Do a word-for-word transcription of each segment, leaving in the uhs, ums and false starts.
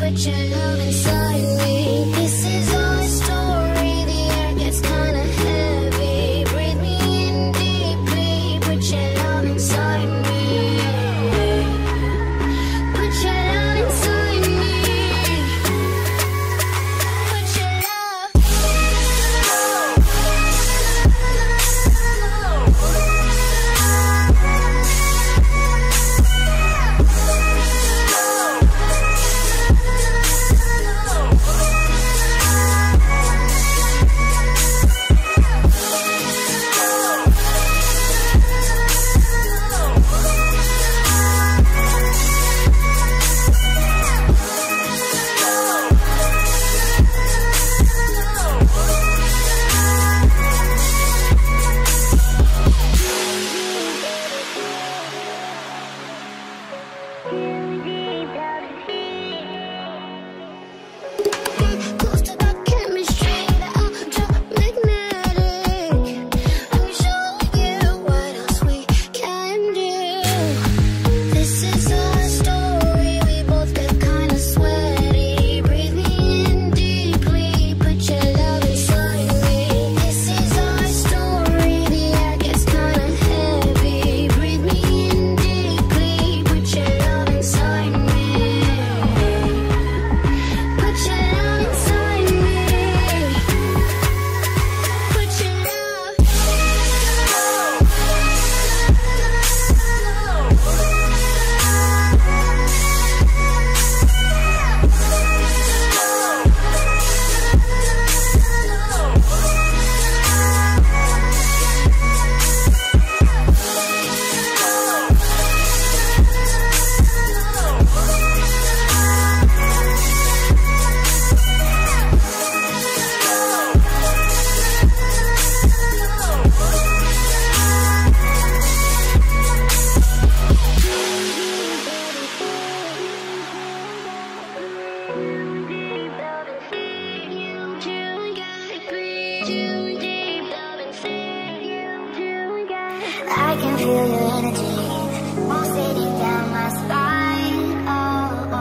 I can feel your energy pulsating down my spine. Oh,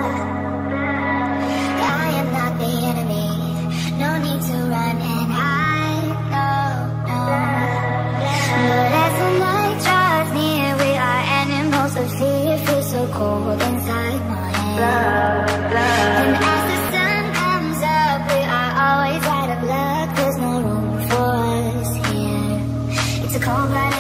oh. I am not the enemy. No need to run and hide. No, no. But as the night draws near, we are animals of fear. Feel so cold inside my head. And as the sun comes up, we are always out of luck. There's no room for us here. It's a cold-blooded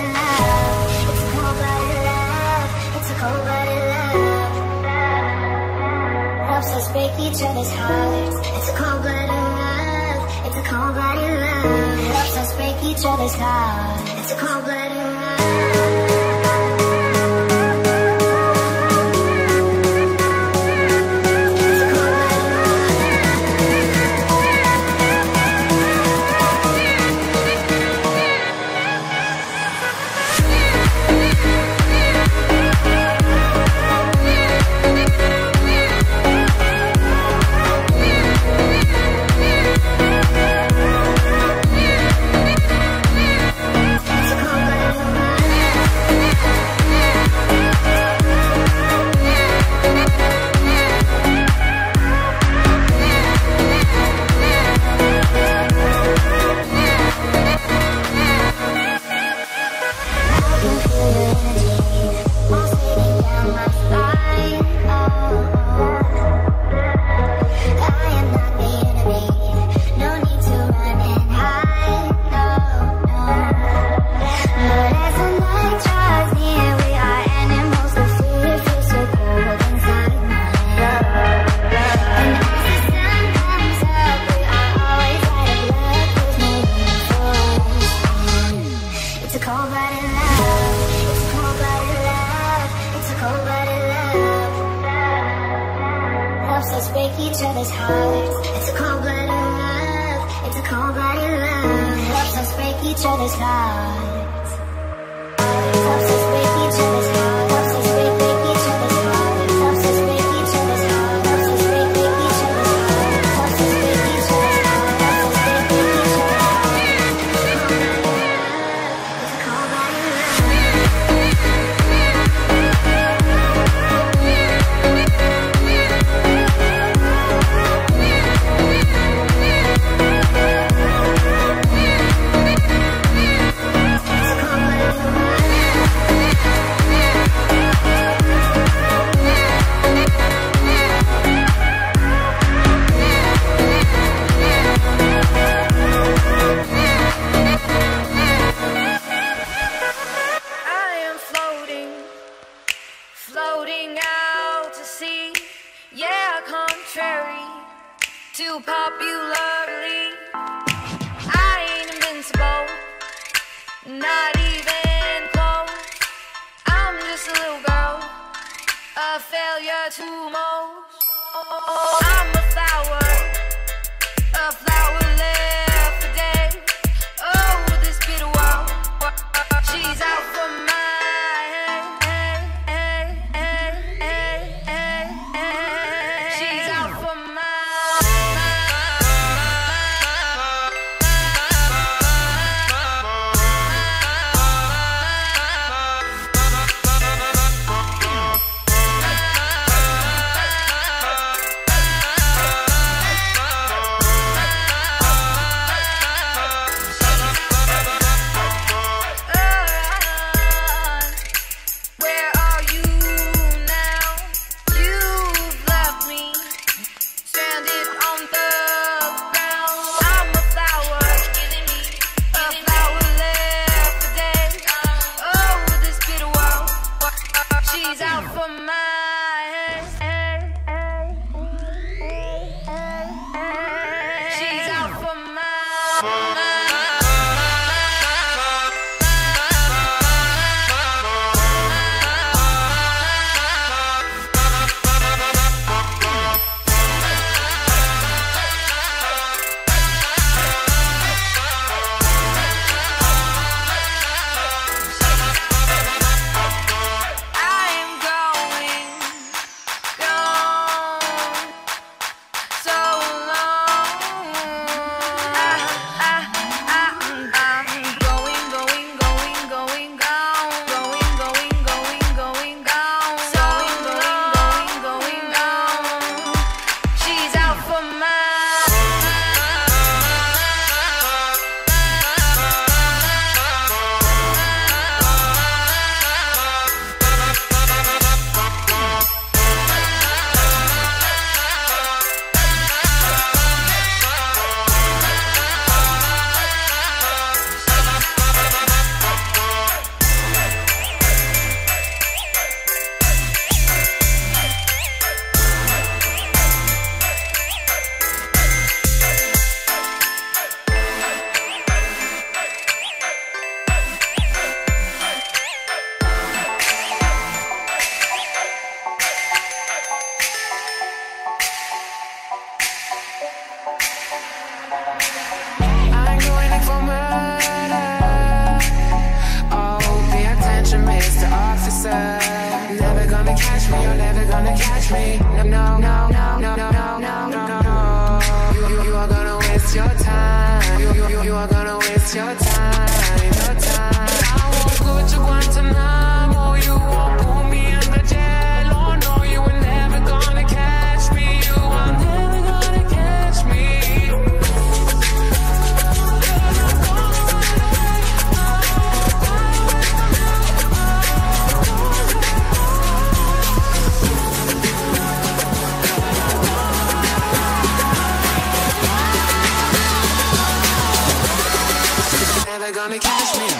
break each other's hearts. It's a cold-blooded love. It's a cold-blooded love. Helps us break each other's hearts. It's a cold-blooded love. too popularly. I ain't invincible, not even close. I'm just a little girl, a failure to most. I'm a flower, a flower left for dead. Oh, this bitter world, she's out for my gonna catch me.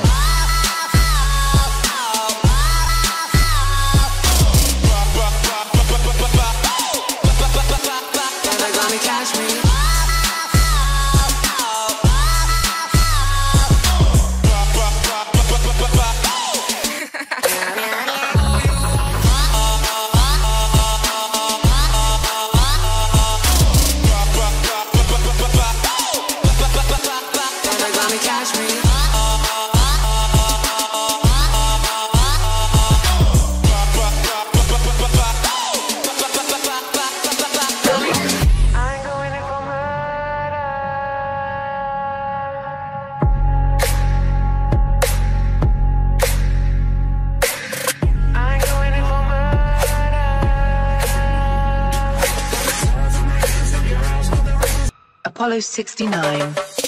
Never gonna catch me. Apollo sixty-nine.